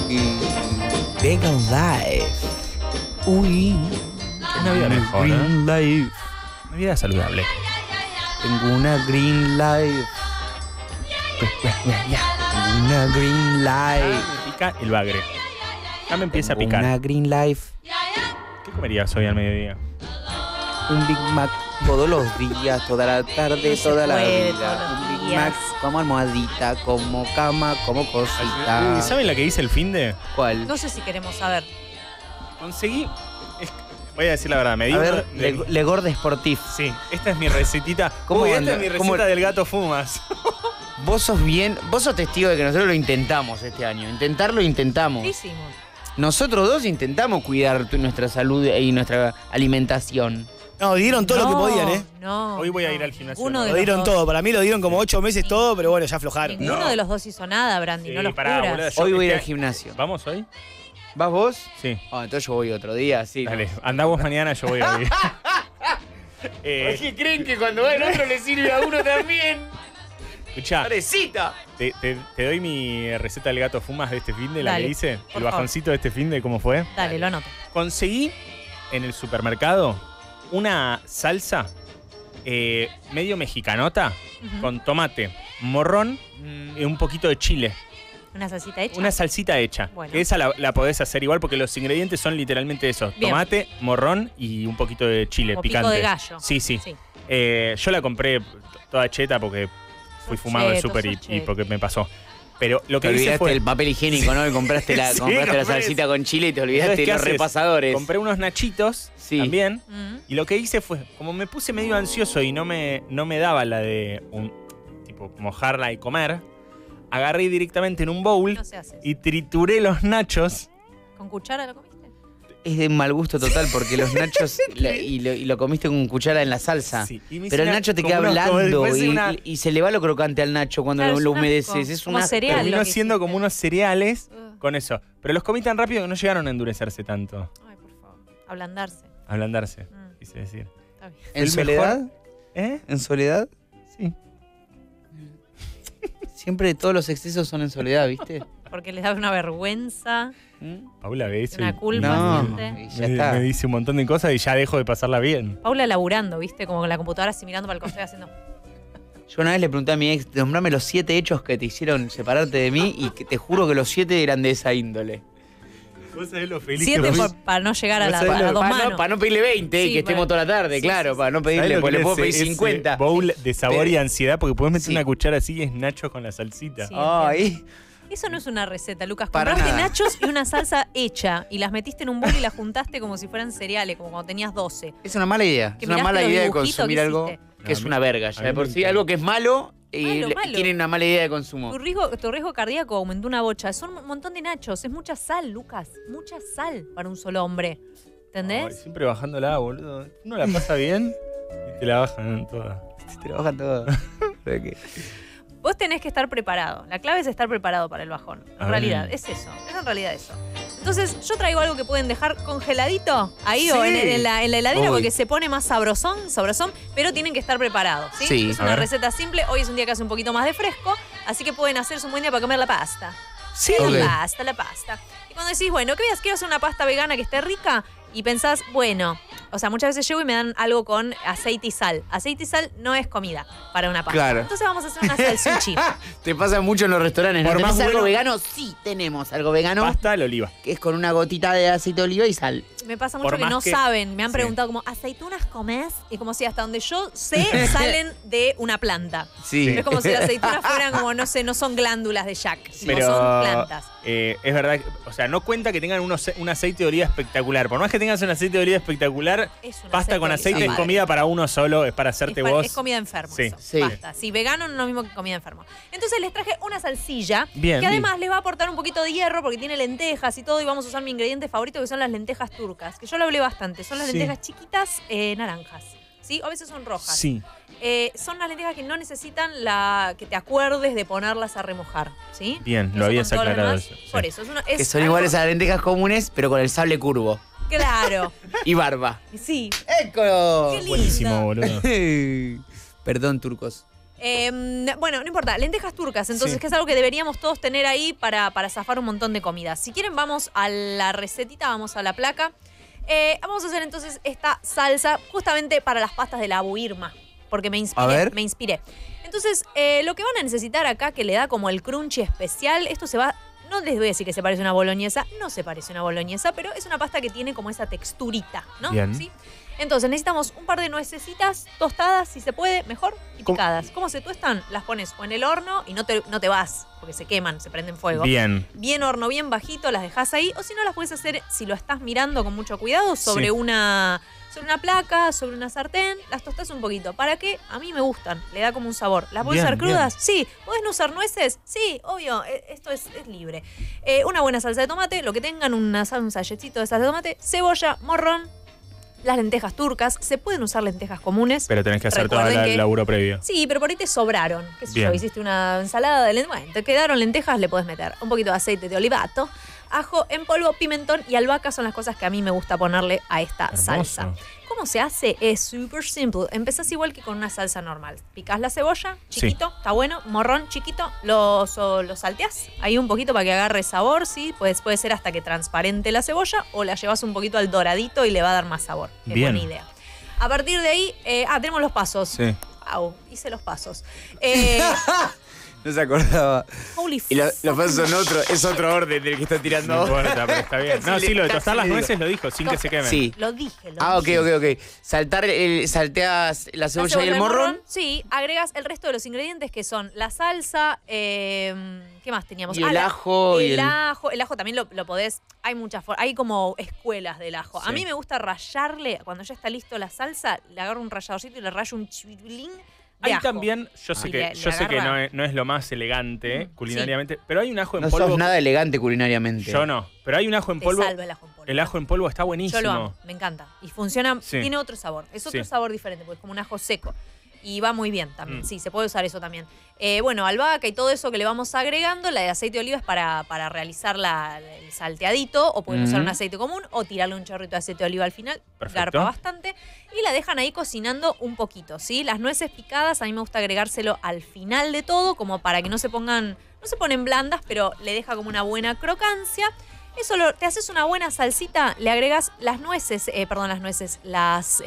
Vegan Life. Uy. Una vida mejor, Green Life. Una vida saludable. Tengo una Green Life. Tengo una Green Life. Me pica el bagre. Ya me empieza a Tengo picar. una Green Life. ¿Qué comerías hoy al mediodía? Un Big Mac todos los días, toda la tarde, No se toda la puede vida. todos los Un Big días. Mac como almohadita, como cama, como cosita. Uy, ¿saben la que hice el finde? ¿Cuál? No sé si queremos saber. Conseguí... voy a decir la verdad, me di A ver, uno de- Le Gorde Sportif. Sí, esta es mi recetita. ¿Cómo Uy, anda? esta es mi ¿Cómo- receta del gato fumas. Vos sos testigo de que nosotros lo intentamos este año. Intentarlo intentamos. ¿Qué hicimos? Nosotros dos intentamos cuidar nuestra salud y nuestra alimentación. No, dieron todo lo que No, podían, ¿eh? No. Hoy voy a ir al gimnasio. Ninguno de Lo los dieron dos. todo. Para mí lo dieron como 8 meses todo, pero bueno, ya aflojaron. Ninguno de los dos hizo nada, Brandy, Sí, no los pará, curas. boluda, yo Hoy voy a ir este- al gimnasio. ¿Vamos hoy? ¿Vas vos? Sí. Ah, entonces yo voy otro día, sí. Dale, andá vos mañana, yo voy a ir. ¿Qué creen que cuando va el otro le sirve a uno también? Escuchá, ¡Parecita! te doy mi receta del gato fumas de este finde, la Dale, que hice. por El bajoncito de este finde, ¿cómo fue? Dale, lo anoto. Conseguí en el supermercado una salsa medio mexicanota Ujú. con tomate, morrón y un poquito de chile. ¿Una salsita hecha? Una salsita hecha. Bueno. Que esa la podés hacer igual porque los ingredientes son literalmente eso. Bien. Tomate, morrón y un poquito de chile Como picante. pico de gallo. Sí, sí. Sí. Yo la compré toda cheta porque fui Sos fumado del cheto, súper sos y cheto. porque me pasó. Pero lo Te que hice olvidaste fue... el papel higiénico, ¿no? Y compraste la, Sí, compraste la compré salsita eso. con chile y te Entonces, olvidaste ¿qué los haces? repasadores. Compré unos nachitos Sí. también. Mm. Y lo que hice fue, como me puse medio ansioso y no me daba la de tipo mojarla y comer, agarré directamente en un bowl No se hace eso. y trituré los nachos. ¿Con cuchara lo comiste? Es de mal gusto total porque los nachos y lo comiste con cuchara en la salsa. Sí, y me hice Pero el una- nacho te como queda unos- como si blando fuese y, una- y se le va lo crocante al nacho cuando Claro, lo es un humedeces. asco. Es Como una cereal. Terminó lo que siendo hiciste. como unos cereales Ugh. con eso. Pero los comí tan rápido que no llegaron a endurecerse tanto. Ay, por favor. Ablandarse. A ablandarse, Mm. quise decir. Está bien. ¿En el soledad? mejor- ¿Eh? ¿En soledad? Sí. Siempre todos los excesos son en soledad, ¿viste? Porque les da una vergüenza, ¿Mm? Paula ve eso una y culpa. No, siente. y ya me, está. me dice un montón de cosas y ya dejo de pasarla bien. Paula laburando, ¿viste? Como con la computadora así mirando para el costado y haciendo... Yo una vez le pregunté a mi ex, nombrame los 7 hechos que te hicieron separarte de mí y que te juro que los 7 eran de esa índole. ¿Vos sabés lo feliz 7 que para no llegar a, ¿Vos la, sabés a las lo- dos Para manos. no pedirle 20 y Sí, que estemos para- toda la tarde, sí, claro, sí, para no ¿Sabés pedirle, lo porque que le puedo es pedir ese 50. bowl de sabor Pero- y ansiedad porque puedes meter Sí. una cuchara así y es nachos con la salsita. Sí. Ay, Eso no es una receta, Lucas. Para Compraste nada. nachos y una salsa hecha y las metiste en un bol y las juntaste como si fueran cereales, como cuando tenías 12. es una mala idea. Que Es una miraste mala los idea de dibujitos consumir que algo hiciste. que es A mí- una verga. a Ya mí de me por sí, encanta. algo que es malo y Malo. tienen una mala idea de consumo. Tu riesgo cardíaco aumentó una bocha. Son un montón de nachos. Es mucha sal, Lucas. Mucha sal para un solo hombre. Ay, ¿Entendés? siempre bajándola, boludo. Uno la pasa bien y te la bajan toda. Te lo bajan todo. Pero que- Vos tenés que estar preparado. La clave es estar preparado para el bajón. En A realidad, ver. es eso. Es en realidad eso. Entonces, yo traigo algo que pueden dejar congeladito ahí o Sí. en la heladera Uy. porque se pone más sabrosón, pero tienen que estar preparados. ¿sí? Sí. Es A una ver. receta simple. Hoy es un día que hace un poquito más de fresco, así que pueden hacerse un buen día para comer la pasta. Sí. La pasta. Y cuando decís, bueno, ¿qué voy a hacer? Quiero hacer una pasta vegana que esté rica y pensás, bueno, o sea, muchas veces llego y me dan algo con aceite y sal. Aceite y sal no es comida para una pasta. Claro. Entonces vamos a hacer una salsuchi. Te pasa mucho en los restaurantes. ¿No Por tenés más algo bueno- vegano? Sí, tenemos algo vegano. Pasta al oliva. Que es con una gotita de aceite de oliva y sal. Me pasa Por mucho que más no que- saben. Me han sí. preguntado como, ¿aceitunas comés? Y como si hasta donde yo sé salen de una planta. Sí. Es como si las aceitunas fueran como, no sé, no son glándulas de Jack, sino Pero son plantas. Es verdad, o sea, no cuenta que tengan un aceite de oliva espectacular. Por más que tengas un aceite de oliva espectacular, Es un pasta con aceite de es oliva. comida para uno solo, es para hacerte Es para- vos. Es comida enfermo. Sí. Eso. Sí. Basta. Sí, vegano no es lo mismo que comida enferma. Entonces les traje una salsilla Bien. que además les va a aportar un poquito de hierro porque tiene lentejas y todo. Y vamos a usar mi ingrediente favorito que son las lentejas turcas, que yo lo hablé bastante. Son las Sí. lentejas chiquitas naranjas. ¿Sí? O a veces son rojas. Sí. Son las lentejas que no necesitan que te acuerdes de ponerlas a remojar. ¿Sí? Bien, Eso lo habías con todo lo aclarado demás. eso, sí. Por eso. Que son iguales a las lentejas comunes, pero con el sable curvo. Claro. Y barba. Sí. ¡Écolo! Qué lindo. Buenísimo, boludo. Perdón, turcos. Bueno, no importa, lentejas turcas, entonces, Sí. que es algo que deberíamos todos tener ahí para zafar un montón de comida. Si quieren, vamos a la recetita, vamos a la placa. Vamos a hacer entonces esta salsa justamente para las pastas de la Abu Irma, porque me A ver. inspiré. Entonces, lo que van a necesitar acá, que le da como el crunchy especial, esto se va... No les voy a decir que se parece a una boloñesa, no se parece a una boloñesa, pero es una pasta que tiene como esa texturita, ¿no? Bien. ¿Sí? Entonces necesitamos un par de nuecesitas tostadas, si se puede, mejor, y ¿Cómo? picadas. ¿Cómo se tuestan? Las pones o en el horno y no te vas, porque se queman, se prenden fuego. Bien. Bien horno, bien bajito, las dejas ahí, o si no las puedes hacer, si lo estás mirando con mucho cuidado, sobre Sí. una placa, sobre una sartén, las tostás un poquito. ¿Para qué? A mí me gustan, le da como un sabor. ¿Las puedes Bien, usar crudas? Sí. ¿Podés no usar nueces? Sí, obvio, esto es libre. Una buena salsa de tomate, lo que tengan, un salletcito de salsa de tomate, cebolla, morrón, las lentejas turcas. Se pueden usar lentejas comunes. Pero tenés que hacer todo Recuerden el que- laburo previo. Sí, pero por ahí te sobraron. ¿Qué sé yo? Bien. Hiciste una ensalada de lentejas. Bueno, te quedaron lentejas, le puedes meter un poquito de aceite de olivato, ajo en polvo, pimentón y albahaca son las cosas que a mí me gusta ponerle a esta Hermoso. salsa. ¿Cómo se hace? Es súper simple. Empezás igual que con una salsa normal. Picás la cebolla, chiquito, está bueno, morrón chiquito, lo salteás ahí un poquito para que agarre sabor, ¿sí? Puede ser hasta que transparente la cebolla o la llevas un poquito al doradito y le va a dar más sabor. Es Bien. buena idea. A partir de ahí, tenemos los pasos. Sí. Wow, hice los pasos. No se acordaba. Holy Y los fuck. pasos son otro, es otro orden del que está tirando. No importa, pero está bien. No, sí, lo de Casi tostar las le digo. nueces lo dijo, sin que se quemen. Sí. Lo dije. Ok. Salteas la La cebolla y el cebolla, morrón. Sí, agregas el resto de los ingredientes que son la salsa, ¿qué más teníamos? Y el ajo y el el- ajo. El ajo también lo podés, hay muchas formas, hay como escuelas del ajo. A Sí. mí me gusta rallarle, cuando ya está listo la salsa, le agarro un ralladorcito y le rayo un chipilín de Hay ajo. también, yo sé Y que, le yo sé que agarra- no es lo más elegante culinariamente, pero hay un ajo en No polvo. sos nada elegante culinariamente. Yo no, pero hay un ajo en Te polvo. salva el ajo en polvo. El ajo en polvo está buenísimo. Yo lo amo, me encanta. Y funciona, Sí. tiene otro sabor. Es otro Sí. sabor diferente, porque es como un ajo seco. Y va muy bien también. Mm. Sí, se puede usar eso también. Bueno, albahaca y todo eso que le vamos agregando. La de aceite de oliva es para realizar el salteadito. O pueden usar un aceite común o tirarle un chorrito de aceite de oliva al final. Perfecto. Garpa bastante. Y la dejan ahí cocinando un poquito, ¿sí? Las nueces picadas, a mí me gusta agregárselo al final de todo, como para que no se ponen blandas, pero le deja como una buena crocancia. Eso te haces una buena salsita, le agregas las nueces, las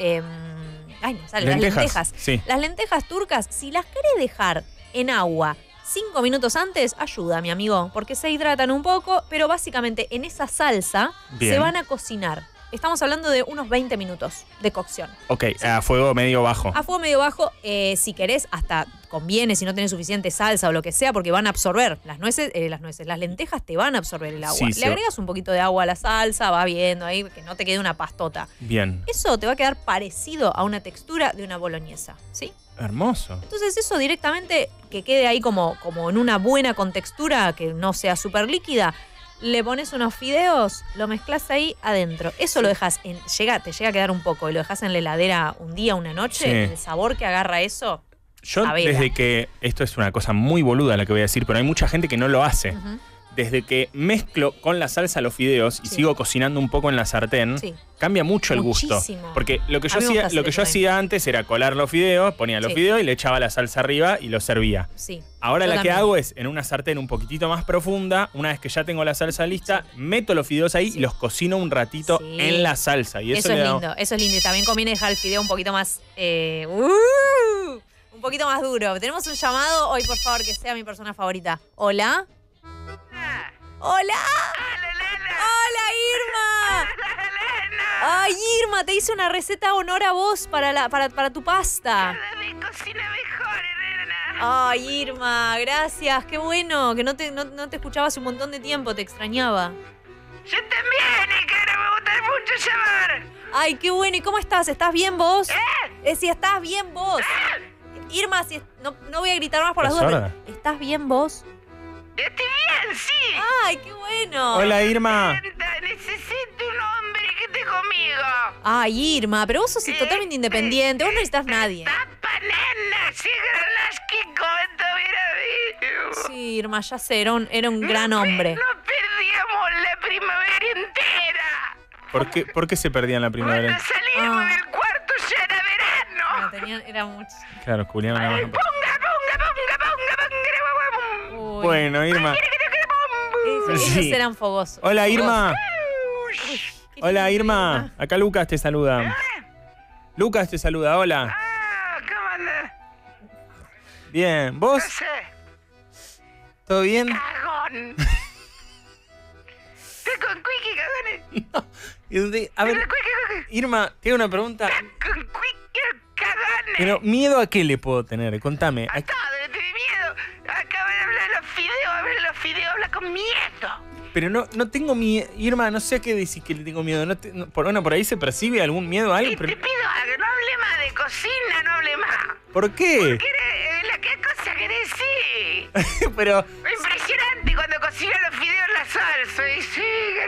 lentejas. Sí. Las lentejas turcas, si las querés dejar en agua 5 minutos antes, ayuda, mi amigo, porque se hidratan un poco, pero básicamente en esa salsa Bien. se van a cocinar. Estamos hablando de unos 20 minutos de cocción. Ok, a fuego medio bajo. A fuego medio bajo, si querés, hasta conviene si no tenés suficiente salsa o lo que sea, porque van a absorber las lentejas te van a absorber el agua. Sí, Le sí. agregas un poquito de agua a la salsa, va viendo ahí, que no te quede una pastota. Bien. Eso te va a quedar parecido a una textura de una boloñesa, ¿sí? Hermoso. Entonces eso directamente que quede ahí como en una buena contextura, que no sea súper líquida, le pones unos fideos, lo mezclas ahí adentro. Eso lo dejas, te llega a quedar un poco y lo dejas en la heladera un día, una noche, Sí. el sabor que agarra eso. Yo A ver. desde que, esto es una cosa muy boluda la que voy a decir, pero hay mucha gente que no lo hace. Ujú. Desde que mezclo con la salsa los fideos y Sí. sigo cocinando un poco en la sartén, Sí. cambia mucho el gusto. Muchísimo. Porque lo que yo A mí me gusta hacía, hacer eso antes era colar los fideos, ponía los Sí. fideos y le echaba la salsa arriba y los servía. Sí. Ahora Yo la que también. hago es en una sartén un poquitito más profunda, una vez que ya tengo la salsa lista, meto los fideos ahí Sí. y los cocino un ratito Sí. en la salsa. Y eso, Eso es le da- lindo, eso es lindo. Y también conviene dejar el fideo un poquito más. Un poquito más duro. Tenemos un llamado hoy, por favor, que sea mi persona favorita. ¿Hola? ¡Hola! ¡Hola, Irma! ¡Ay, Irma! Te hice una receta honor a vos para tu pasta. Mi cocina mejor, Elena. Ay, Irma, gracias. Qué bueno, que no te escuchaba hace un montón de tiempo, te extrañaba. Yo también, y que ahora me gusta mucho llamar. Ay, qué bueno. ¿Y cómo estás? ¿Estás bien vos? Si estás bien vos. Irma, no voy a gritar más por las ¿Estás dudas. sorda? pero ¿estás bien vos? Estoy bien, sí. Ay, qué bueno. Hola, Irma. Necesito un hombre que esté conmigo. Ay, Irma, pero vos sos totalmente independiente. Vos no necesitas nadie. Tapa, nena, siguen las que comento vivo. Sí, Irma, ya sé, era un gran hombre. No perdíamos la primavera entera. ¿Por qué se perdían la primavera? Cuando salimos Ah. del cuarto ya era verano. Era mucho. Claro, Julián. Ponga Bueno, Irma. Esos Sí. eran fogosos. Hola, Irma. Qué Hola, lindo, Irma. Acá Lucas te saluda. Lucas te saluda, hola. Ah, ¿cómo andás? Bien, No ¿vos? sé, ¿Todo bien? cagón. Estoy con Quickie, cagones. A ver, Quickie, Irma, tengo una pregunta. con Quickie, cagones. Pero, ¿miedo a qué le puedo tener? Contame. A todo, le tenés miedo. Acaba de hablar de los fideos, habla de los fideos, habla con miedo. Pero no tengo miedo. Irma, no sé a qué decir que le tengo miedo. Por ahí se percibe algún miedo a algo, Y pero... te pido algo, no hable más de cocina, no hable más. ¿Por qué? ¿Qué cosa querés decir? Pero... Impresionante cuando cocina los fideos en la salsa. Y sí,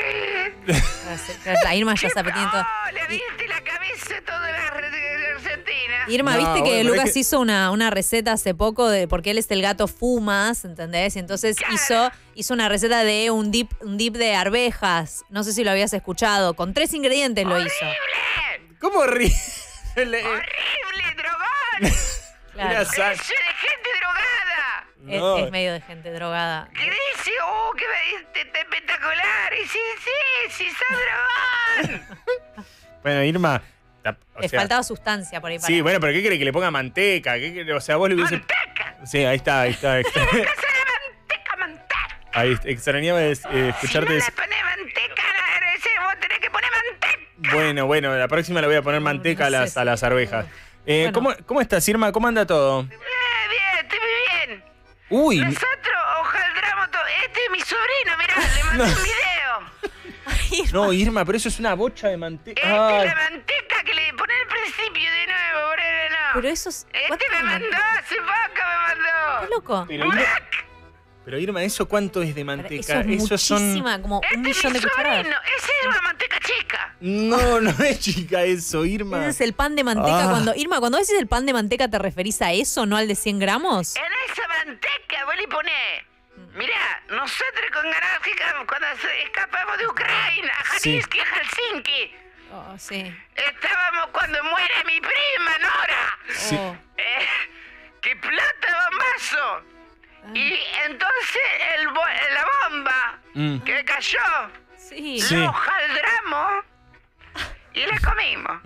querés. La Irma ya está teniendo. Oh, le viste la cabeza toda la Argentina. Irma, No, viste que bueno, pero Lucas es que- hizo una receta hace poco porque él es el gato Fumas, ¿entendés? Y entonces hizo una receta de un dip de arvejas. No sé si lo habías escuchado. Con 3 ingredientes lo hizo. ¡Horrible! ¿Cómo horrible? ¡Horrible, drogón! Claro. Mira, ¡Eso de gente drogada! No. Es medio de gente drogada. ¿Qué dice? ¡Oh, qué está espectacular! Y sí, sos drogón. Bueno, Irma... o Le sea, faltaba sustancia por ahí para. Sí, bueno, pero ¿qué quiere? ¿Que le ponga manteca? O sea, vos le hubiese... ¡Manteca! Sí, ahí está. ¡Casa de manteca! Ahí extrañaba escucharte Si no decir... le pones manteca, vos tenés que poner manteca. Bueno, la próxima le voy a poner manteca no sé a las arvejas. Bueno. ¿Cómo estás, Irma? ¿Cómo anda todo? Bien, estoy muy bien. Uy, Nosotros ojaldramos todo. Este es mi sobrino, mirá, le mandé un video. no, Irma, pero eso es una bocha de manteca. Esta Ay, es la manteca que le pone al principio de nuevo, ponele no. Pero eso es. Este me mandó, hace poco me mandó. ¿Qué loco? pero Irma, ¿eso cuánto es de manteca? Eso es muchísima, como Este un es millón mi de cucharadas. sobrino, esa es una manteca chica. No es chica eso, Irma. Ese es el pan de manteca. Ah. Irma, cuando decís el pan de manteca, ¿te referís a eso, no al de 100 gramos? En esa manteca vos le ponés. Mirá, nosotros con Garáfica, cuando escapamos de Ucrania, a Sí. Jalisco y a Helsinki, Oh, sí. estábamos cuando muere mi prima Nora. Sí. Oh. Que explota bombazo. Y entonces la bomba Mm. que cayó, Sí. Sí. lo hojaldramos y la comimos.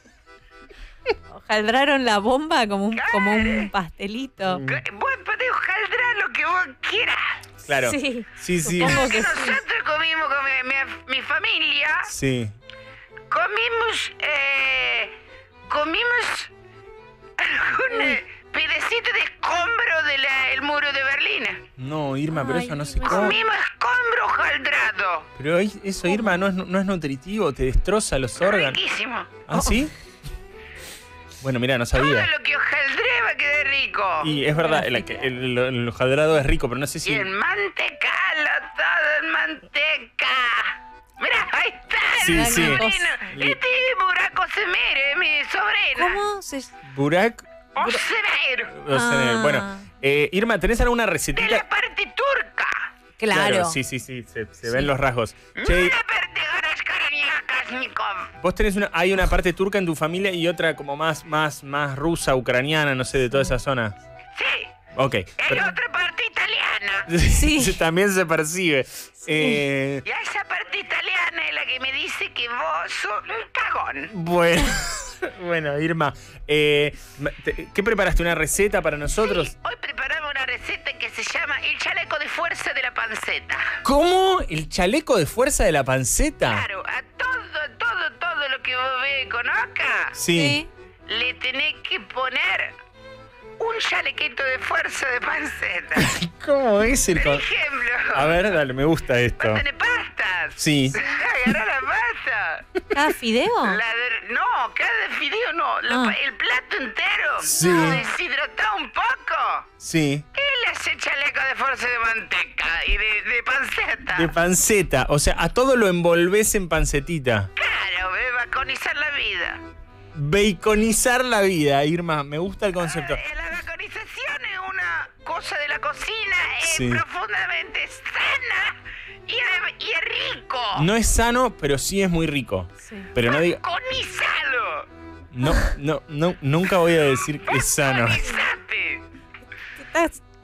Hojaldraron la bomba como un pastelito. Vos podés hojaldrar lo que vos quieras. Claro. Sí. Sí. Supongo que sí. Nosotros comimos con mi familia, Sí. comimos algún pedacito de escombro del muro de Berlín. No, Irma, pero Ay, eso no se Irma. come. Comimos escombro hojaldrado. Pero eso, Irma, no es nutritivo, te destroza los órganos. Riquísimo. ¿Ah, sí? Bueno, mira, no Todo sabía. lo que hojaldré va a quedar rico. Y es verdad, el hojaldrado es rico, pero no sé Y si... en mantecala, todo en manteca. Mira, ahí está. Sí, el sí. sobrino. Y- Este es Buraco Semere, mi sobrina. ¿Cómo se.? Burak... Osemere. Ah. Bueno, Irma, ¿tenés alguna De recetita? la parte turca. Claro. Sí, se ven los rasgos. No Che, la parte Garashkaraniakasnikov. vos tenés hay una parte turca en tu familia y otra como más rusa, ucraniana, no sé, de toda esa zona. Sí. Ok. Hay pero- otra parte italiana. Sí. También se percibe. Y esa parte italiana es la que me dice que vos sos un cagón. Bueno, Irma, ¿qué preparaste? ¿Una receta para nosotros? Sí, hoy preparamos una receta que se llama el chaleco de fuerza de la panceta. ¿Cómo? ¿El chaleco de fuerza de la panceta? Claro, a todo lo que vos ves con acá, Sí. le tenés que poner un chalequito de fuerza de panceta. ¿Cómo es el Por con... ejemplo, A ver, dale, me gusta esto. ¿vos tenés pastas? Sí. Agarrá la pasta. ¿Cada fideo? No, cada fideo no. Ah. El plato entero. Sí. Deshidratado un poco. Sí. Y le hace chaleco de fuerza de manteca y de panceta. De panceta. O sea, a todo lo envolvés en pancetita. Claro, baconizar la vida. Baconizar la vida, Irma. Me gusta el concepto. La baconización es una cosa de la cocina Sí. profundamente sana y es rico. No es sano, pero sí es muy rico. Sí. Pero no digo... Baconizalo. No, nunca voy a decir que es sano. Baconizate. Estás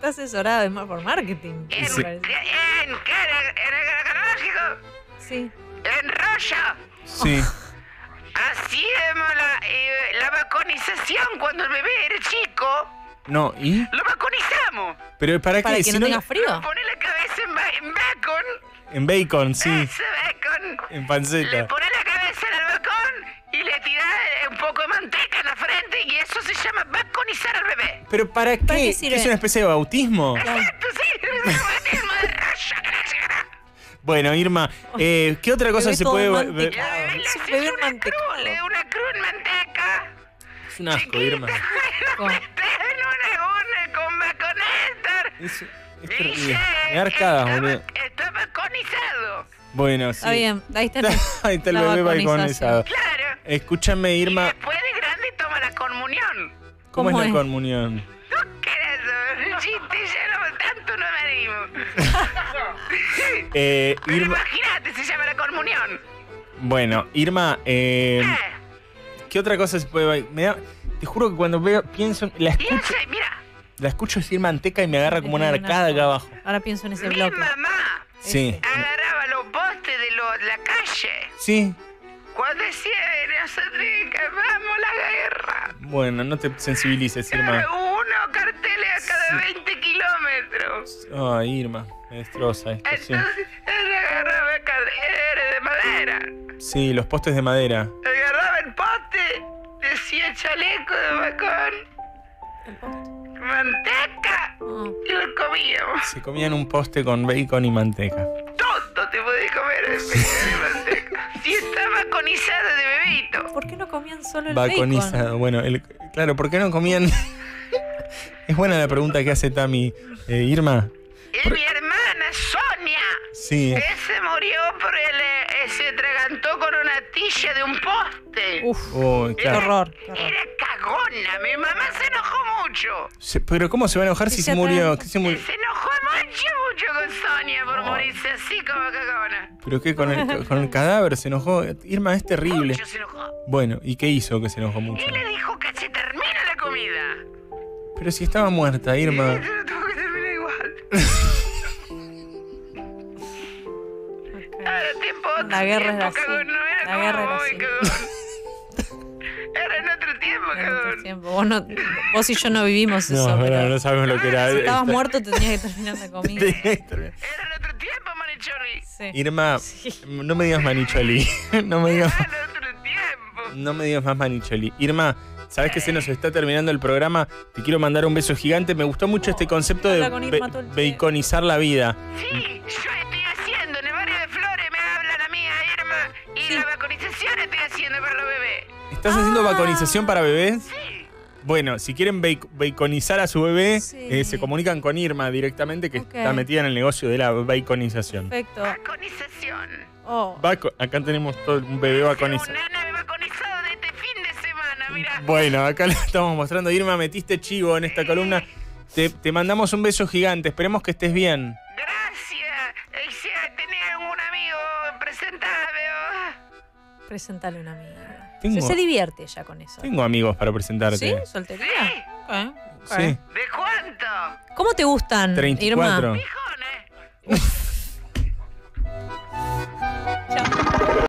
Está asesorada por marketing. En, Sí. ¿En qué? ¿En el ecológico? Sí. En rollo. Sí. Hacíamos la vacunización cuando el bebé era chico. No, ¿y? Lo vaconizamos. ¿Pero para qué? Para que Si no no- tenga frío. Pone la cabeza en bacon. En bacon, sí. Ese bacon. En Le panceta. pone la cabeza en el bacon y le tira un poco de manteca en la frente y eso se llama vaconizar al bebé. ¿Pero para qué? ¿Para qué ¿Qué sirve? ¿Es una especie de bautismo? Exacto, sí. Es un bautismo de rayo. Bueno, Irma, ¿qué otra cosa Bebé se todo puede...? mantecado. Y al bebé le Es un haces bebé una mantecado. cruz, le da una cruz en manteca. Es un asco, Irma. Lo metes en una urna con baconéster. Es terrible. Me da arcadas, boludo. Está baconizado. Bueno, sí. Está bien, ahí está. Ahí está el la bebé baconización. balconizado. Claro. Escúchame, Y Irma, después de grande toma la comunión. ¿cómo es ¿Cómo la es? comunión? No querés saber, chiste, ya no, tanto no me animo. Pero Irma, imagínate, se llama la comunión. bueno, Irma, ¿qué otra cosa se puede bailar? Te juro que cuando pienso, Y ese, mira, la escucho decir manteca y me agarra como una Es un arcada asco. acá abajo. Ahora pienso en ese mi bloque. mamá Sí, agarraba los postes de la calle. sí. Cuando decía, nosotros escapamos la guerra. Bueno, no te sensibilices, Irma. Era uno carteles a cada 20 kilómetros. Ay, Irma, me destroza esto, sí. Entonces, él agarraba era de madera. Sí, los postes de madera. Agarraba el poste, decía chaleco de bacón, El poste. manteca, Ah. y lo comíamos. Se comían un poste con bacon y manteca. Todo te podés comer de bacon y manteca. Si está baconizado de bebito. ¿Por qué no comían solo el bacon? Baconizado. Bueno, claro, ¿por qué no comían? Es buena la pregunta que hace Tami. Irma. Y mi hermana Sonia, Sí. ese murió por se atragantó con una tilla de un poste. Uf, Uy, qué claro. horror. Qué horror. Era cagona, mi mamá se enojó mucho. Pero ¿cómo se va a enojar si Sí, se se murió? atragantó. ¿Qué se murió? Se enojó mucho con Sonia por morirse así como cagona. ¿Pero qué? Con el cadáver se enojó. Irma, es terrible. Mucho se enojó. Bueno, ¿y qué hizo que se enojó mucho? Y le dijo que se termina la comida. Pero si estaba muerta, Irma. Pero tuvo que terminar igual. Ok. Ahora tiempo otro La guerra tiempo, era así. cagón. No era La como guerra era hoy, así. cagón. Era en otro tiempo, En otro cagón. tiempo. Vos y yo no vivimos eso. No, pero no sabemos lo que era. si estabas muerto tenías que terminar la comida. Era en otro tiempo, Manicholi. Sí. Irma, Sí. no me digas manicholi. No me digas, Era en otro tiempo. no me digas más manicholi. Irma, ¿sabes que se nos está terminando el programa? Te quiero mandar un beso gigante. Me gustó mucho este concepto de Habla con Irma todo el tiempo. baconizar la vida. Sí, yo estoy haciendo en el barrio de Flores, me habla la mía Irma, y Sí. la vacunización estoy haciendo para los bebés. ¿Estás haciendo baconización para bebés? Sí. Bueno, si quieren baconizar a su bebé, Sí. se comunican con Irma directamente, que Ok. está metida en el negocio de la baconización. Perfecto. Vacunización. Oh. Acá tenemos todo un bebé baconizado. Un nana vaconizado de este fin de semana, mira. Bueno, acá lo estamos mostrando. Irma, metiste chivo en esta columna. Te mandamos un beso gigante. Esperemos que estés bien. Gracias. Si tenés un amigo, presentame. Presentale una amiga. Tengo- Se divierte ya con eso. Tengo amigos para presentarte. ¿Sí? ¿Soltería? Sí. Ok, ok. Sí. ¿De cuánto? ¿Cómo te gustan, 34. Irma? Pijones.